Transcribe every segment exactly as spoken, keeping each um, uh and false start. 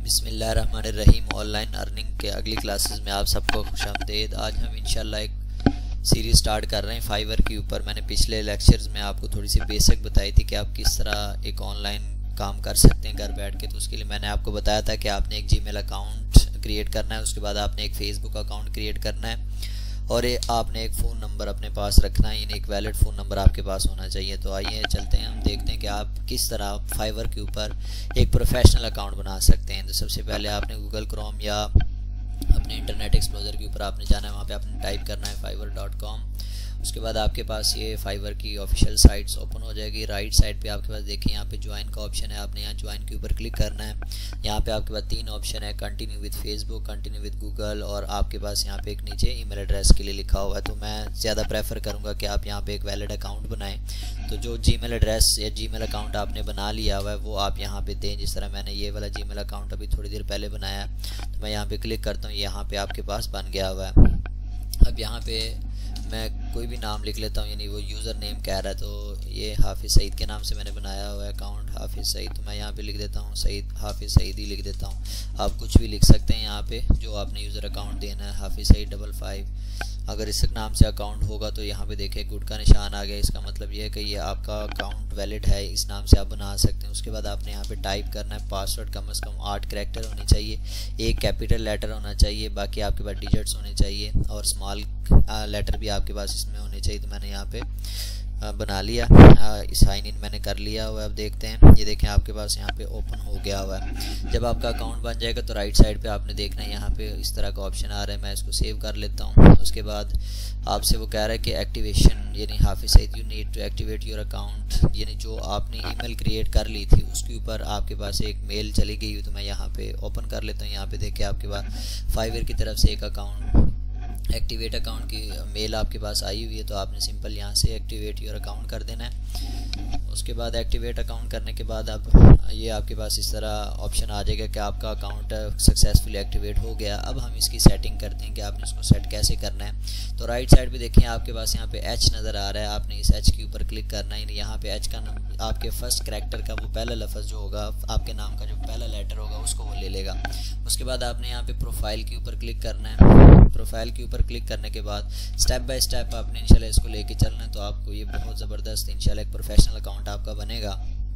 बिस्मिल्लाहिर्रहमानिर्रहीम। Online earning के अगली क्लासेस में आप सबको खुशामदीद। आज हम इंशाल्लाह एक सीरीज़ स्टार्ट कर रहे हैं फाइवर के ऊपर। मैंने पिछले लेक्चर्स में आपको थोड़ी सी बेसिक बताई थी कि आप किस तरह एक ऑनलाइन काम कर सकते हैं घर बैठ के। तो उसके लिए मैंने आपको बताया था कि आपने एक जीमेल अकाउंट क्रिएट करना है, उसके बाद आपने एक फ़ेसबुक अकाउंट क्रिएट करना है और ये आपने एक फ़ोन नंबर अपने पास रखना है, यानी एक वैलिड फ़ोन नंबर आपके पास होना चाहिए। तो आइए चलते हैं, हम देखते हैं कि आप किस तरह फाइवर के ऊपर एक प्रोफेशनल अकाउंट बना सकते हैं। तो सबसे पहले आपने गूगल क्रोम या अपने इंटरनेट एक्सप्लोरर के ऊपर आपने जाना है, वहाँ पे आपने टाइप करना है फाइवर डॉट कॉम। उसके बाद आपके पास ये फाइवर की ऑफिशियल साइट्स ओपन हो जाएगी। राइट साइड पे आपके पास देखिए यहाँ पे ज्वाइन का ऑप्शन है, आपने यहाँ ज्वाइन के ऊपर क्लिक करना है। यहाँ पे आपके पास तीन ऑप्शन है, continue with Facebook, continue with Google और आपके पास यहाँ पे एक नीचे ईमेल एड्रेस के लिए लिखा हुआ है। तो मैं ज़्यादा प्रेफर करूँगा कि आप यहाँ पे एक वैलिड अकाउंट बनाएं। तो जो जीमेल एड्रेस या जीमेल अकाउंट आपने बना लिया हुआ है वो आप यहाँ पे दें। जिस तरह मैंने ये वाला जीमेल अकाउंट अभी थोड़ी देर पहले बनाया है, तो मैं यहाँ पे क्लिक करता हूँ, यहाँ पे आपके पास बन गया हुआ है। अब यहाँ पे मैं कोई भी नाम लिख लेता हूँ, यानी वो यूज़र नेम कह रहा है, तो ये हाफिज़ सईद के नाम से मैंने बनाया हुआ है अकाउंट हाफिज़ सईद। तो मैं यहाँ पे लिख देता हूँ सईद, हाफिज़ सईद ही लिख देता हूँ। आप कुछ भी लिख सकते हैं यहाँ पे जो आपने यूज़र अकाउंट देना है, हाफिज़ सईद डबल फाइव। अगर इस नाम से अकाउंट होगा तो यहाँ पे देखिए गुड का निशान आ गया। इसका मतलब ये है कि ये आपका अकाउंट वैलिड है, इस नाम से आप बना सकते हैं। उसके बाद आपने यहाँ पे टाइप करना है पासवर्ड कम से कम आठ कैरेक्टर होनी चाहिए, एक कैपिटल लेटर होना चाहिए, बाकी आपके पास डिजिट्स होने चाहिए और स्मॉल लेटर भी आपके पास इसमें होने चाहिए। तो मैंने यहाँ पे बना लिया, साइन इन मैंने कर लिया हुआ है। अब देखते हैं, ये देखें आपके पास यहाँ पे ओपन हो गया हुआ है। जब आपका अकाउंट बन जाएगा तो राइट साइड पे आपने देखना है, यहाँ पे इस तरह का ऑप्शन आ रहा है। मैं इसको सेव कर लेता हूँ। उसके बाद आपसे वो कह रहा है कि एक्टिवेशन, यानी Hafiz Saeed you need to activate your account, यानी जो आपने ईमेल क्रिएट कर ली थी उसके ऊपर आपके पास एक मेल चली गई हुई। तो मैं यहाँ पे ओपन कर लेता हूँ। यहाँ पे देखिए आपके पास फाइवर की तरफ से एक अकाउंट एक्टिवेट अकाउंट की मेल आपके पास आई हुई है। तो आपने सिंपल यहाँ से एक्टिवेट योर अकाउंट कर देना है। उसके बाद एक्टिवेट अकाउंट करने के बाद अब ये आपके पास इस तरह ऑप्शन आ जाएगा कि आपका अकाउंट सक्सेसफुली एक्टिवेट हो गया। अब हम इसकी सेटिंग करते हैं कि आपने इसको सेट कैसे करना है। तो राइट साइड पे देखें आपके पास यहाँ पे एच नज़र आ रहा है, आपने इस एच के ऊपर क्लिक करना है। यहाँ पे एच का नाम आपके फर्स्ट कैरेक्टर का वो पहला लफ्ज़ जो होगा, आपके नाम का जो पहला लेटर होगा उसको वो ले लेगा। उसके बाद आपने यहाँ पे प्रोफाइल के ऊपर क्लिक करना है। प्रोफाइल के ऊपर क्लिक करने के बाद स्टेप बाय स्टेप आपने इंशाल्लाह इसको लेके चलना है। तो आपको ये बहुत ज़बरदस्त इंशाल्लाह एक प्रोफेशनल अकाउंट आपका बनेगा।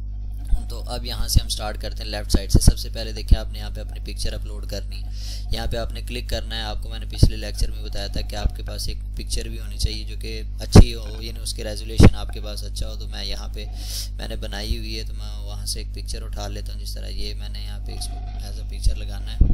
तो अब यहाँ से हम स्टार्ट करते हैं लेफ़्ट साइड से। सबसे पहले देखिए आपने यहाँ पे अपनी पिक्चर अपलोड करनी, यहाँ पे आपने क्लिक करना है। आपको मैंने पिछले लेक्चर में बताया था कि आपके पास एक पिक्चर भी होनी चाहिए जो कि अच्छी हो, यानी उसकी रेजोल्यूशन आपके पास अच्छा हो। तो मैं यहाँ पे मैंने बनाई हुई है, तो मैं वहाँ से एक पिक्चर उठा लेता हूँ। जिस तरह ये मैंने यहाँ पे इसको एज अ पिक्चर लगाना है।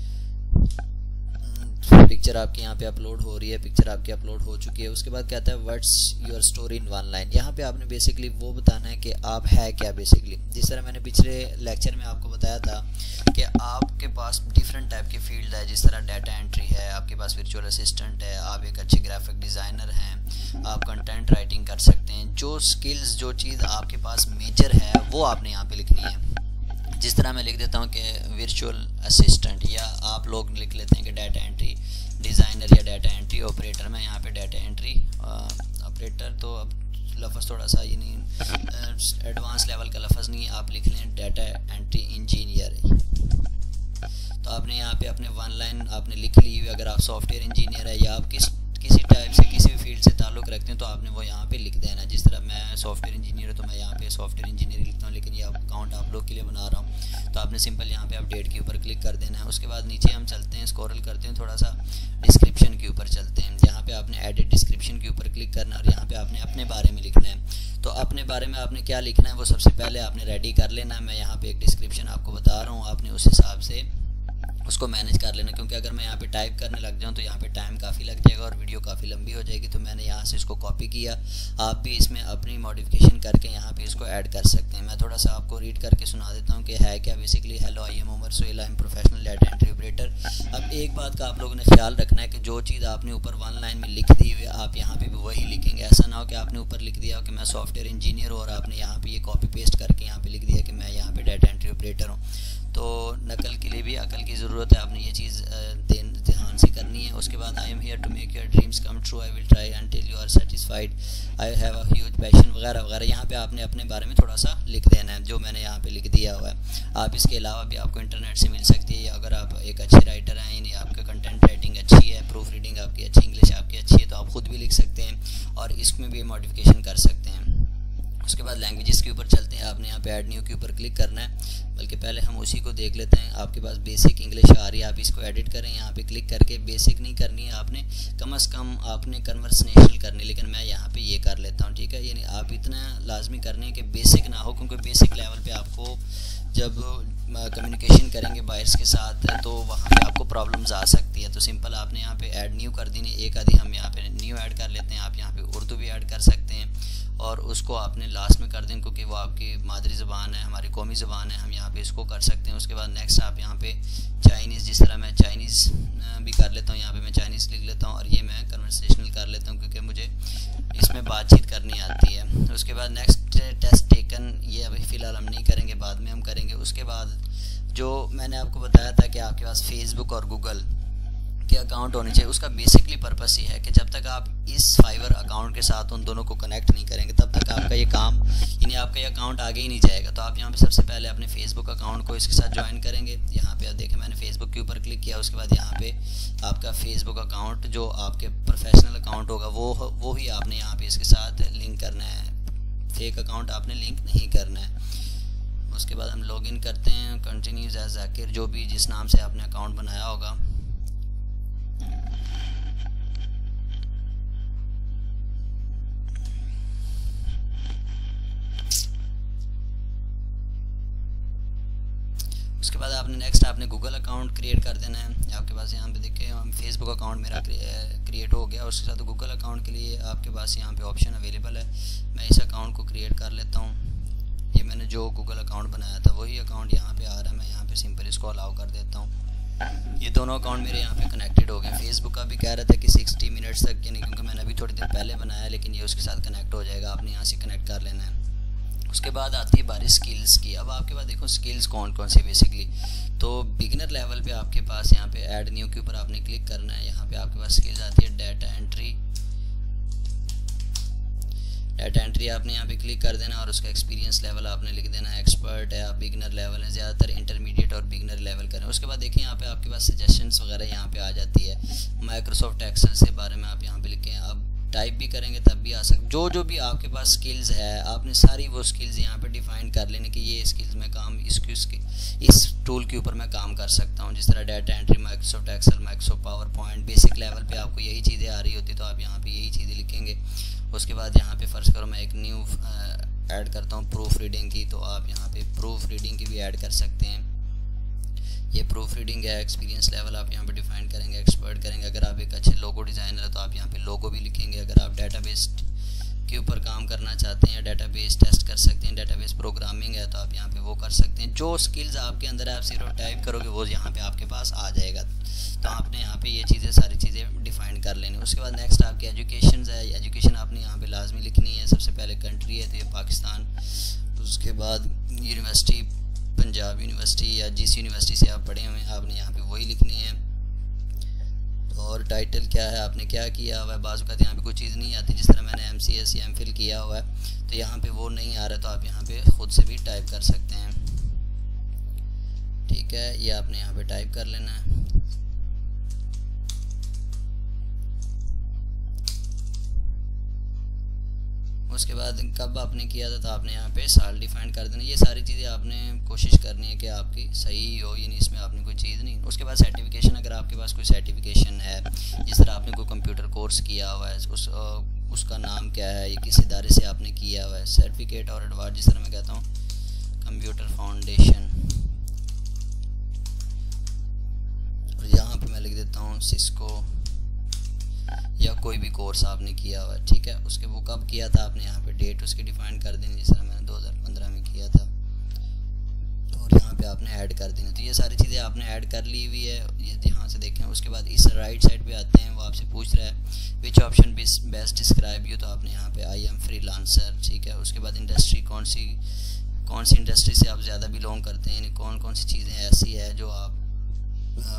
पिक्चर आपकी यहाँ पे अपलोड हो रही है, पिक्चर आपकी अपलोड हो चुकी है। उसके बाद कहता है what's your story in one line. यहाँ पे आपने बेसिकली वो बताना है कि आप है क्या बेसिकली। जिस तरह मैंने पिछले लेक्चर में आपको बताया था कि आपके पास डिफरेंट टाइप की फील्ड है, जिस तरह डाटा एंट्री है, आपके पास वर्चुअल असिस्टेंट है, आप एक अच्छे ग्राफिक डिज़ाइनर हैं, आप कंटेंट राइटिंग कर सकते हैं। जो स्किल्स, जो चीज़ आपके पास मेजर है वो आपने यहाँ पे लिखनी है। जिस तरह मैं लिख देता हूँ कि वर्चुअल असिस्टेंट, या आप लोग लिख लेते हैं कि डाटा एंट्री डिज़ाइनर या डाटा एंट्री ऑपरेटर। मैं यहाँ पे डाटा एंट्री ऑपरेटर, तो अब लफ्ज़ थोड़ा सा यानी एडवांस लेवल का लफ्ज़ नहीं है, आप लिख लें डाटा एंट्री इंजीनियर। तो आपने यहाँ पे अपने वन लाइन आपने लिख ली हुई। अगर आप सॉफ्टवेयर इंजीनियर है या आप किस किसी टाइप से किसी भी फील्ड से ताल्लुक़ रखते हैं तो आपने वो यहाँ पे लिख देना। जिस तरह मैं सॉफ्टवेयर इंजीनियर हूँ तो मैं यहाँ पे सॉफ्टवेयर इंजीनियर लिखता हूँ, लेकिन ये अकाउंट आप लोग के लिए बना रहा हूँ। तो आपने सिंपल यहाँ पे अपडेट के ऊपर क्लिक कर देना है। उसके बाद नीचे हम चलते हैं, स्क्रॉल करते हैं, थोड़ा सा डिस्क्रिप्शन के ऊपर चलते हैं। यहाँ पे आपने एडिट डिस्क्रिप्शन के ऊपर क्लिक करना और यहाँ पे आपने अपने बारे में लिखना है। तो अपने बारे में आपने क्या लिखना है वो सबसे पहले आपने रेडी कर लेना है। मैं यहाँ पे एक डिस्क्रिप्शन आपको बता रहा हूँ, आपने उस हिसाब से उसको मैनेज कर लेना, क्योंकि अगर मैं यहाँ पे टाइप करने लग जाऊँ तो यहाँ पे टाइम काफ़ी लग जाएगा और वीडियो काफ़ी लंबी हो जाएगी। तो मैंने यहाँ से इसको कॉपी किया, आप भी इसमें अपनी मॉडिफिकेशन करके यहाँ पे इसको ऐड कर सकते हैं। मैं थोड़ा सा आपको रीड करके सुना देता हूँ कि है क्या basically. Hello, I am Umar Sohail, I am professional data entry operator. अब एक बात का आप लोगों ने ख्याल रखना है कि जो चीज़ आपने ऊपर वन लाइन में लिख दी हुई है आप यहाँ पे भी वही लिखेंगे। ऐसा ना हो कि आपने ऊपर लिख दिया हो कि मैं सॉफ्टवेयर इंजीनियर हूँ और आपने यहाँ पे ये कॉपी पेस्ट करके यहाँ पे लिख दिया कि मैं यहाँ पे डाटा एंट्री ऑपरेटर हूँ। तो नकल के लिए भी अकल की ज़रूरत है, आपने ये चीज़ ध्यान आसान सी करनी है। उसके बाद I am here to make your dreams come true, I will try until you are satisfied, I have a huge passion वगैरह वगैरह। यहाँ पे आपने अपने बारे में थोड़ा सा लिख देना है, जो मैंने यहाँ पे लिख दिया हुआ है। आप इसके अलावा भी आपको इंटरनेट से मिल सकती है, या अगर आप एक अच्छे राइटर हैं, यानी आपका कंटेंट राइटिंग अच्छी है, प्रूफ रीडिंग आपकी अच्छी, इंग्लिश आपकी अच्छी है, तो आप खुद भी लिख सकते हैं और इसमें भी मॉडिफिकेशन कर सकते हैं। उसके बाद लैंग्वेजेस के ऊपर चलते हैं। आपने यहाँ पे ऐड न्यू के ऊपर क्लिक करना है, बल्कि पहले हम उसी को देख लेते हैं। आपके पास बेसिक इंग्लिश आ रही है, आप इसको एडिट करें। यहाँ पे क्लिक करके बेसिक नहीं करनी है आपने, कम से कम आपने कन्वर्सेशनल करनी, लेकिन मैं यहाँ पे ये कर लेता हूँ, ठीक है। यानी आप इतना लाजमी करनी है कि बेसिक ना हो, क्योंकि बेसिक लेवल पे आपको जब कम्युनिकेशन करेंगे बायर्स के साथ तो वहाँ पे आपको प्रॉब्लम्स आ सकती है। तो सिंपल आपने यहाँ पे ऐड न्यू कर देनी। एक आधी हम यहाँ पे न्यू ऐड कर लेते हैं। आप यहाँ पे उर्दू भी ऐड कर सकते हैं और उसको आपने लास्ट में कर दें, क्योंकि वो आपकी मादरी ज़बान है, हमारी कौमी ज़बान है, हम यहाँ पे इसको कर सकते हैं। उसके बाद नेक्स्ट आप यहाँ पे चाइनीज़, जिस तरह मैं चाइनीज़ भी कर लेता हूँ, यहाँ पे मैं चाइनीज़ लिख लेता हूँ और ये मैं कन्वर्सेशनल कर लेता हूँ, क्योंकि मुझे इसमें बातचीत करनी आती है। उसके बाद नेक्स्ट टेस्ट टेकन, ये अभी फ़िलहाल हम नहीं करेंगे, बाद में हम करेंगे। उसके बाद जो मैंने आपको बताया था कि आपके पास फेसबुक और गूगल के अकाउंट होने चाहिए, उसका बेसिकली पर्पस ये है कि जब तक आप इस फाइवर अकाउंट के साथ उन दोनों को कनेक्ट नहीं करेंगे, तब तक आपका ये काम, यानी आपका ये अकाउंट आगे ही नहीं जाएगा। तो आप यहाँ पे सबसे पहले अपने फेसबुक अकाउंट को इसके साथ ज्वाइन करेंगे। यहाँ पे आप देखें, मैंने फेसबुक के ऊपर क्लिक किया। उसके बाद यहाँ पे आपका फेसबुक अकाउंट जो आपके प्रोफेशनल अकाउंट होगा वो वो ही आपने यहाँ पे इसके साथ लिंक करना है, फेक अकाउंट आपने लिंक नहीं करना है। उसके बाद हम लॉगिन करते हैं, कंटिन्यूज एज जाकिर, जो भी जिस नाम से आपने अकाउंट बनाया होगा। उसके बाद आपने नेक्स्ट आपने गूगल अकाउंट क्रिएट कर देना है। आपके पास यहाँ पे देखें, हम फेसबुक अकाउंट मेरा क्रिएट हो गया। उसके साथ गूगल अकाउंट के लिए आपके पास यहाँ पे ऑप्शन अवेलेबल है। मैं इस अकाउंट को क्रिएट कर लेता हूँ। ये मैंने जो गूगल अकाउंट बनाया था वही अकाउंट यहाँ पे आ रहा है। मैं यहाँ पे सिंपल इसको अलाउ कर देता हूँ। ये दोनों अकाउंट मेरे यहाँ पे कनेक्टेड हो गए। फेसबुक का भी कह रहा था कि सिक्सटी मिनट्स तक, यानी क्योंकि मैंने अभी थोड़ी देर पहले बनाया, लेकिन ये उसके साथ कनेक्ट हो जाएगा। आपने यहाँ से कनेक्ट कर लेना है। उसके बाद आती है बारी स्किल्स की। अब आपके पास देखो स्किल्स कौन कौन से बेसिकली, तो बिगिनर लेवल पे आपके पास यहाँ पे ऐड न्यू के ऊपर आपने क्लिक करना है। यहाँ पे आपके पास स्किल्स आती है डाटा एंट्री। डाटा एंट्री आपने यहाँ पे क्लिक कर देना और उसका एक्सपीरियंस लेवल आपने लिख देना है। एक्सपर्ट है, आप बिगिनर लेवल है, ज़्यादातर इंटरमीडिएट और बिगिनर लेवल करें। उसके बाद देखिए यहाँ पे आपके पास सजेशंस वगैरह यहाँ पे आ जाती है। माइक्रोसॉफ्ट एक्सेल से बारे में आप यहाँ पे लिखें, आप टाइप भी करेंगे तब भी आ सकते। जो जो भी आपके पास स्किल्स है आपने सारी वो स्किल्स यहाँ पे डिफाइन कर लेने कि ये स्किल्स में काम इस इस टूल के ऊपर मैं काम कर सकता हूँ। जिस तरह data entry, Microsoft Excel, Microsoft PowerPoint, basic level पे आपको यही चीज़ें आ रही होती तो आप यहाँ पे यही चीज़ें लिखेंगे। उसके बाद यहाँ पे फ़र्ज़ करो मैं एक न्यू ऐड करता हूँ प्रूफ रीडिंग की, तो आप यहाँ पे प्रूफ रीडिंग की भी ऐड कर सकते हैं। ये प्रूफ रीडिंग है। एक्सपीरियंस लेवल आप यहाँ पे डिफाइन करेंगे, एक्सपर्ट करेंगे। अगर आप एक अच्छे लोगो डिज़ाइनर है तो आप यहाँ पे लोगो भी लिखेंगे। अगर आप डेटाबेस के ऊपर काम करना चाहते हैं, डेटाबेस टेस्ट कर सकते हैं, डेटाबेस प्रोग्रामिंग है तो आप यहाँ पे वो कर सकते हैं। जो स्किल्स आपके अंदर है आप सिर्फ टाइप करोगे वो यहाँ पे आपके पास आ जाएगा। तो आपने यहाँ पे ये चीज़ें सारी चीज़ें डिफाइन कर लेनी। उसके बाद नेक्स्ट आपकी एजुकेशन है। एजुकेशन आपने यहाँ पे लाजमी लिखनी है। सबसे पहले कंट्री है तो ये पाकिस्तान। उसके बाद यूनिवर्सिटी, पंजाब यूनिवर्सिटी या जिस यूनिवर्सिटी से आप पढ़े हुए हैं आपने यहाँ पे वही लिखनी है। तो और टाइटल क्या है, आपने क्या किया हुआ है। बाज़ वक़्त यहाँ पे कोई चीज़ नहीं आती, जिस तरह मैंने एम सी एस या एम फिल किया हुआ है तो यहाँ पे वो नहीं आ रहा, तो आप यहाँ पे ख़ुद से भी टाइप कर सकते हैं। ठीक है, ये आपने यहाँ पे टाइप कर लेना है। उसके बाद कब आपने किया था तो आपने यहाँ पे साल डिफाइन कर देना। ये सारी चीज़ें आपने कोशिश करनी है कि आपकी सही हो, यानी इसमें आपने कोई चीज़ नहीं। उसके बाद सर्टिफिकेशन, अगर आपके पास कोई सर्टिफिकेशन है, जिस तरह आपने कोई कंप्यूटर कोर्स किया हुआ है, उस उसका नाम क्या है, ये किस इदारे से आपने किया हुआ है, सर्टिफिकेट और एडवांस, जिस तरह मैं कहता हूँ कंप्यूटर फाउंडेशन, और यहाँ पर मैं लिख देता हूँ सिस्को, या कोई भी कोर्स आपने किया हुआ है। ठीक है, उसके वो कब किया था आपने यहाँ पे डेट उसकी डिफाइन कर देनी, जिस तरह मैंने दो हज़ार पंद्रह में किया था, और यहाँ पे आपने ऐड कर देना। तो ये सारी चीज़ें आपने ऐड कर ली हुई है, ये यहाँ से देखें। उसके बाद इस राइट साइड पे आते हैं, वो आपसे पूछ रहा है which option best describe you, तो आपने यहाँ पे आई एम फ्रीलांसर। ठीक है, उसके बाद इंडस्ट्री, कौन सी कौन सी इंडस्ट्री से आप ज़्यादा बिलोंग करते हैं, यानी कौन कौन सी चीज़ें ऐसी है जो आप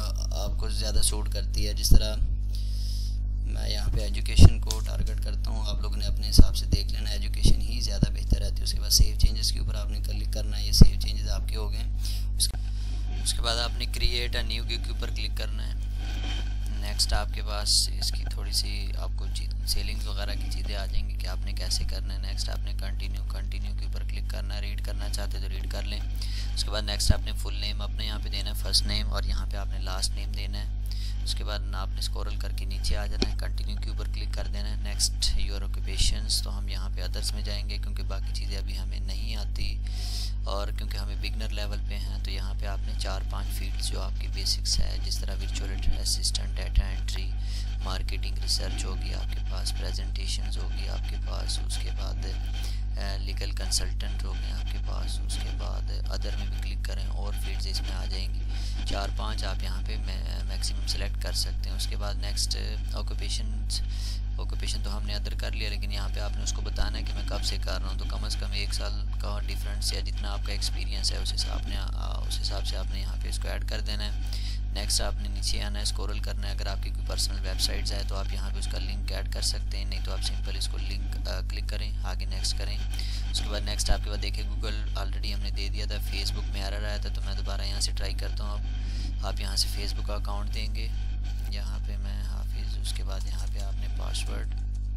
आपको ज़्यादा सूट करती है। जिस तरह मैं यहाँ पे एजुकेशन को टारगेट करता हूँ, आप लोगों ने अपने हिसाब से देख लेना, एजुकेशन ही ज़्यादा बेहतर रहती है। उसके बाद सेव चेंजेस के ऊपर आपने क्लिक करना है, ये सेव चेंजेस आपके हो गए। उसके, उसके बाद आपने क्रिएट अ न्यू गिग के ऊपर क्लिक करना है। नेक्स्ट आपके पास इसकी थोड़ी सी आपको सेलिंग्स वगैरह की चीज़ें आ जाएंगी कि आपने कैसे करना है। नेक्स्ट आपने कंटिन्यू कंटिन्यू के ऊपर क्लिक करना है, रीड करना चाहते तो रीड कर लें। उसके बाद नेक्स्ट आपने फुल नेम अपने यहाँ पे देना है, फर्स्ट नेम, और यहाँ पे आपने लास्ट नेम देना है। उसके बाद आपने स्क्रॉल करके नीचे आ जाना है, कंटिन्यू के ऊपर क्लिक कर देना है। नेक्स्ट योर ऑक्यूपेशंस, तो हम यहाँ पे अदर्स में जाएंगे क्योंकि बाकी चीज़ें अभी हमें नहीं आती और क्योंकि हमें बिगनर लेवल पे हैं। तो यहाँ पे आपने चार पांच फील्ड्स जो आपकी बेसिक्स है, जिस तरह virtual assistant, data entry, marketing research होगी आपके पास, प्रेजेंटेशंस होगी आपके पास, उसके बाद लीगल कंसल्टेंट हो गए आपके पास। उसके बाद अदर में भी क्लिक करें और फील्ड्स इसमें आ जाएंगी, चार पांच आप यहाँ पे मैक्सिमम सेलेक्ट कर सकते हैं। उसके बाद नेक्स्ट ऑक्यूपेशन, ऑक्यूपेशन तो हमने अदर कर लिया, लेकिन यहाँ पे आपने उसको बताना है कि मैं कब से कर रहा हूँ, तो कम से कम एक साल का डिफरेंस या जितना आपका एक्सपीरियंस है उस हिसाब ने उस हिसाब से आपने यहाँ पे इसको ऐड कर देना है। नेक्स्ट आपने नीचे आना है, स्क्रॉल करना है। अगर आपकी कोई पर्सनल वेबसाइट्स है तो आप यहाँ पे उसका लिंक ऐड कर सकते हैं, नहीं तो आप सिंपल इसको लिंक आ, क्लिक करें, आगे नेक्स्ट करें। उसके बाद नेक्स्ट आपके बाद देखिए गूगल ऑलरेडी हमने दे दिया था, फेसबुक में एरर आया था, तो मैं दोबारा यहाँ से ट्राई करता हूँ। अब आप यहाँ से फेसबुक का अकाउंट देंगे, यहाँ पे मैं हाफिज़, उसके बाद यहाँ पे आपने पासवर्ड,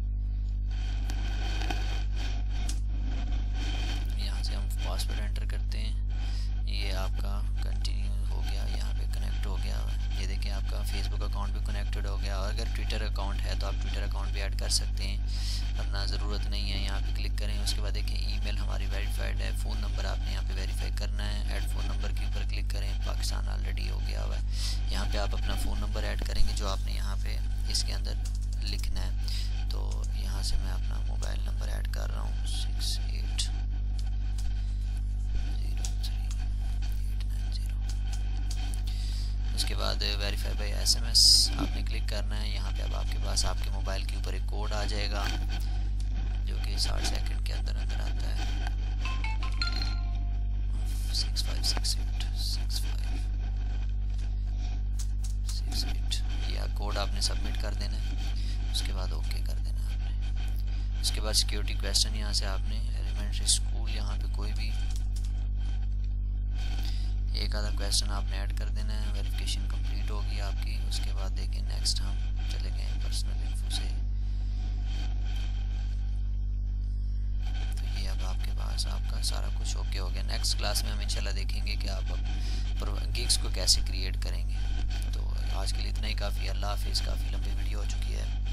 यहाँ से हम पासवर्ड एंटर करते हैं। ये आपका कंटिन्यू हो गया, यहाँ पे कनेक्ट हो गया। ये देखिए आपका फेसबुक अकाउंट भी कनेक्टेड हो गया। और अगर ट्विटर अकाउंट है तो आप ट्विटर अकाउंट भी ऐड कर सकते हैं, वरना ज़रूरत नहीं है। यहाँ पे क्लिक करें। उसके बाद देखिए ईमेल हमारी वेरीफाइड है। फ़ोन नंबर आपने यहाँ पे वेरीफाई करना है, ऐड फ़ोन नंबर के ऊपर क्लिक करें। पाकिस्तान ऑलरेडी हो गया हुआ है। यहाँ पे आप अपना फ़ोन नंबर ऐड करेंगे जो आपने यहाँ पे इसके अंदर लिखना है। तो यहाँ से मैं अपना मोबाइल नंबर ऐड कर रहा हूँ, सिक्स एट उसके बाद वेरीफाई बाय एसएमएस आपने क्लिक करना है। यहाँ पे अब आपके पास आपके मोबाइल के ऊपर एक कोड आ जाएगा जो कि साठ सेकंड के अंदर अंदर आता है। Six five six eight six five six eight यह कोड आपने सबमिट कर देना है। उसके बाद ओके कर देना है आपने। उसके बाद सिक्योरिटी क्वेश्चन यहाँ से आपने एलिमेंट्री स्कूल, यहाँ पे कोई भी एक आधा क्वेश्चन आपने ऐड कर देना है। वेरिफिकेशन कंप्लीट होगी आपकी। उसके बाद देखिए नेक्स्ट हम चले गए पर्सनल इन्फो से। तो ये अब आपके पास आपका सारा कुछ ओके हो गया। नेक्स्ट क्लास में हम इंशाल्लाह देखेंगे कि आप अब गिग्स को कैसे क्रिएट करेंगे। तो आज के लिए इतना ही काफ़ी। अल्लाह हाफिज़। काफ़ी लंबी वीडियो हो चुकी है।